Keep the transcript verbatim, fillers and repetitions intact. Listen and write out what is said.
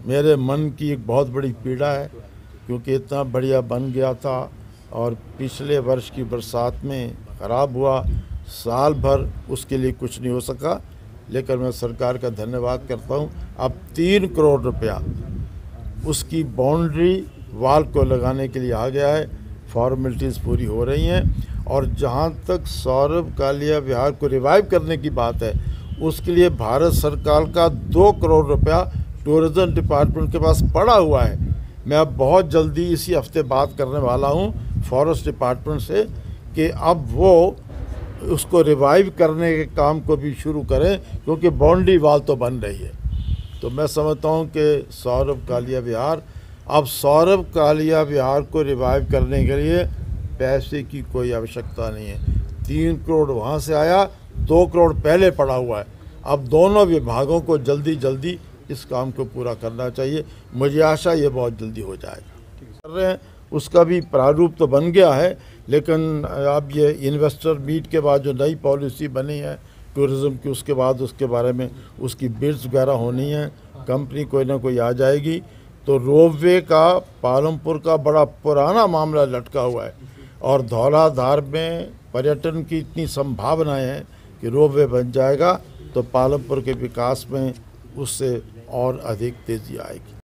मेरे मन की एक बहुत बड़ी पीड़ा है, क्योंकि इतना बढ़िया बन गया था और पिछले वर्ष की बरसात में ख़राब हुआ, साल भर उसके लिए कुछ नहीं हो सका। लेकिन मैं सरकार का धन्यवाद करता हूँ, अब तीन करोड़ रुपया उसकी बाउंड्री वाल को लगाने के लिए आ गया है। फॉर्मेलिटीज़ पूरी हो रही हैं और जहाँ तक सौरभ कालिया विहार को रिवाइव करने की बात है, उसके लिए भारत सरकार का दो करोड़ रुपया टूरिज़्म डिपार्टमेंट के पास पड़ा हुआ है। मैं अब बहुत जल्दी इसी हफ्ते बात करने वाला हूँ फॉरेस्ट डिपार्टमेंट से कि अब वो उसको रिवाइव करने के काम को भी शुरू करें, क्योंकि बाउंड्री वाल तो बन रही है। तो मैं समझता हूँ कि सौरभ कालिया विहार, अब सौरभ कालिया विहार को रिवाइव करने के लिए पैसे की कोई आवश्यकता नहीं है। तीन करोड़ वहाँ से आया, दो करोड़ पहले पड़ा हुआ है। अब दोनों विभागों को जल्दी जल्दी इस काम को पूरा करना चाहिए। मुझे आशा ये बहुत जल्दी हो जाएगा। कर रहे हैं, उसका भी प्रारूप तो बन गया है, लेकिन अब ये इन्वेस्टर मीट के बाद जो नई पॉलिसी बनी है टूरिज़्म की, उसके बाद उसके बारे में उसकी बिड्स वगैरह होनी है, कंपनी कोई ना कोई आ जाएगी। तो रोपवे का पालमपुर का बड़ा पुराना मामला लटका हुआ है और धौलाधार में पर्यटन की इतनी संभावनाएं हैं कि रोपवे बन जाएगा तो पालमपुर के विकास में उससे और अधिक तेज़ी आएगी।